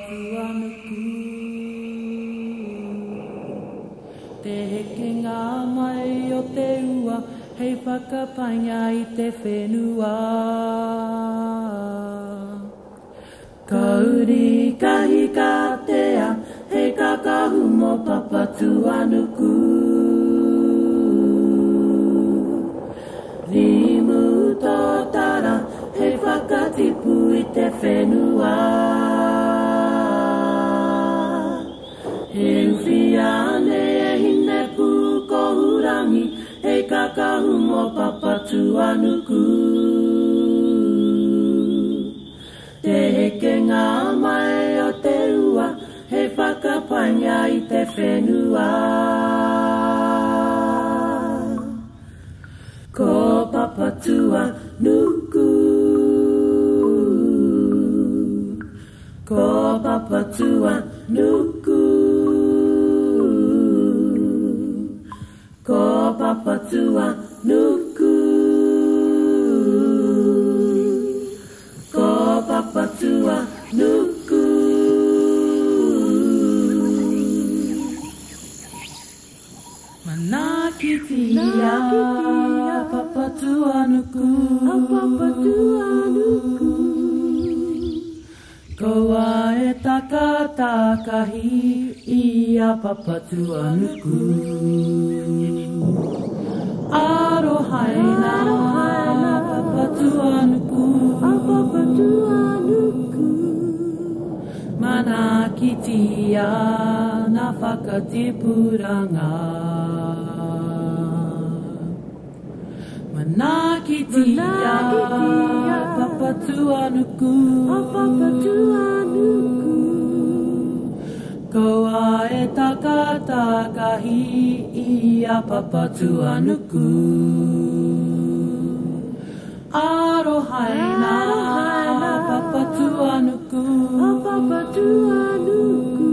Papatuanuku. Te heke ngā mai o te ua, hei whakapainga I te whenua. Kauri kahi kātea, hei kakahu mo Papatuanuku. Rimu tō tara, hei whakatipu I te whenua. He uwhiane e hine puko hurangi, hei kakahu mo Papatuanuku. Te heke ngā mai o te ua, hei whakapainga I te whenua. Ko Papatuanuku, ko Papatuanuku, ko Papatuanuku, ko Papatuanuku. Manakitia, Papatuanuku, Papatuanuku. Koa e takatakahi ia Papatuanuku. Arohaina, Papatuanuku, Papatuanuku. Manakitia na whakatipuranga. Manakitia, Papatuanuku, Papatuanuku. Koa e takatakahi ia Papatuanuku. Arohaina, Papatuanuku, Papatuanuku.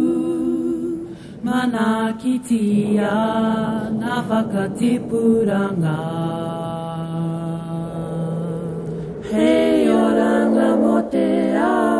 Manakitia na whakatipuranga. Hei oranga mo te ao.